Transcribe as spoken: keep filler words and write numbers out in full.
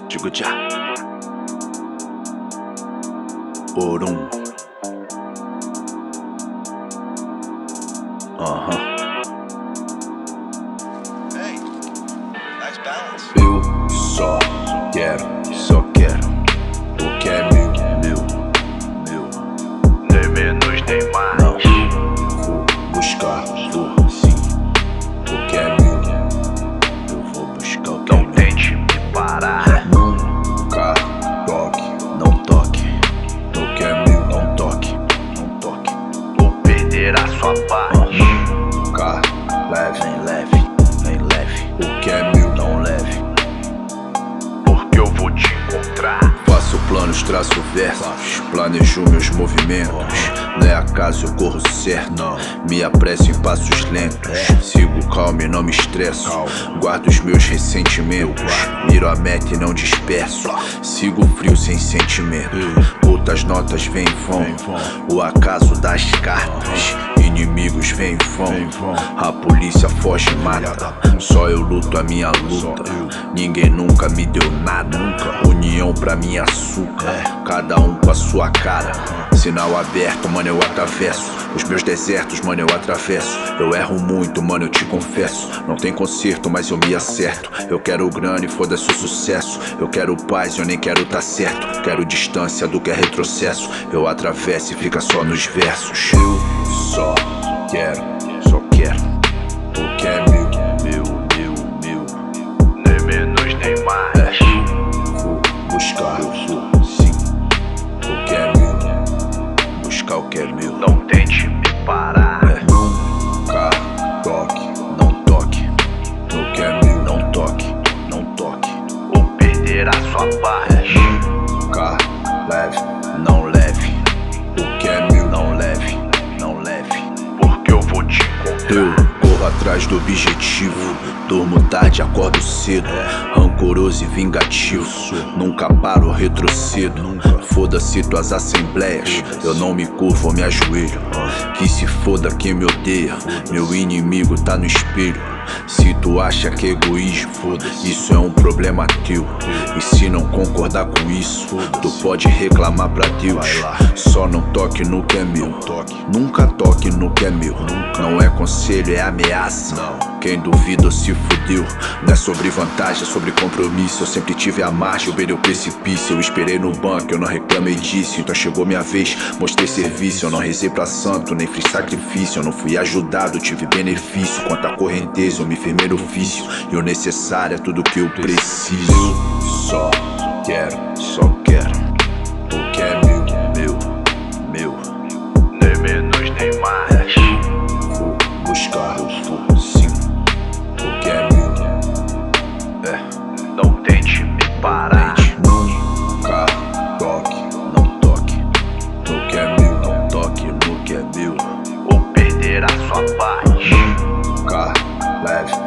Digo já. Por um. Aham. Uh-huh. Eu só quero, só quero o que é meu, meu, meu. Nem menos nem mais. Não, vou buscar, vou sim. O que é meu, eu vou buscar o que não é meu. Não tente me parar. Nunca toque, não toque. O que é meu, não toque, não toque. Vou perder a sua paz. Nunca leve, vem leve, vem leve. O que é meu, não leve. Porque eu vou te encontrar. Faço planos, traço versos, planejo meus movimentos. Não é acaso eu corro certo, me apresso em passos lentos. Sigo calmo e não me estresso, guardo os meus ressentimentos. Miro a meta e não disperso, sigo frio sem sentimento. Outras notas vêm e vão, o acaso das cartas. Inimigos vêm e vão, a polícia foge e mata. Só eu luto a minha luta, ninguém nunca me deu nada. União pra mim é açúcar, cada um com a sua cara. Sinal aberto, mano, eu atravesso os meus desertos, mano, eu atravesso. Eu erro muito, mano, eu te confesso. Não tem conserto, mas eu me acerto. Eu quero grana e foda-se o sucesso. Eu quero paz, eu nem quero tá certo. Quero distância do que é retrocesso. Eu atravesso e fica só nos versos. Eu só quero, só quero o que é meu, meu, meu, meu. Nem menos nem mais. É, vou buscar, eu vou sim. O que é meu, buscar o que é meu. Não tente me parar. É, nunca toque, não toque. O que é meu, não toque, não toque. Vou perder a sua paz. É, nunca leve, não leve. O que é meu, não leve, não leve. Porque eu vou te encontrar. Eu corro atrás do objetivo, durmo tarde, acordo cedo. Rancoroso e vingativo, nunca paro, retrocedo. Foda-se tuas assembleias, eu não me curvo ou me ajoelho. Que se foda quem me odeia, meu inimigo tá no espelho. Se tu acha que é egoísmo, isso é um problema teu. E se não concordar com isso, tu pode reclamar pra Deus. Só não toque no que é meu, nunca toque no que é meu. Não é conselho, é ameaça. Quem duvida se fudeu. Não é sobre vantagem, é sobre compromisso. Eu sempre tive a margem, eu beirei o precipício. Eu esperei no banco, eu não reclamei disso. Então chegou minha vez, mostrei serviço. Eu não rezei pra santo, nem fiz sacrifício. Eu não fui ajudado, tive benefício. Quanto a correnteza, eu me firmei no vício. E o necessário é tudo que eu preciso. Eu só quero, só quero o que é meu, meu, meu. Nem menos nem mais. Vou buscar, eu vou sim. O que é meu, é. Não tente me parar. Nunca toque, não toque. No que é meu, não toque no que é meu. Vou perder a sua paz. Nunca leve,